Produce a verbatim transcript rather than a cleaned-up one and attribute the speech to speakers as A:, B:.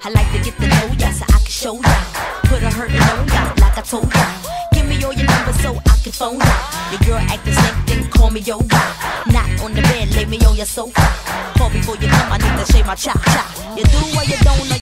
A: I like to get to know ya so I can show ya. Put a hurtin' on ya like I told ya. Give me all your numbers so I can phone ya. Your girl actin' sick, then call me yoga. Not on the bed, lay me on your sofa. Call before you come, I need to shave my cha cha. You do what you don't know.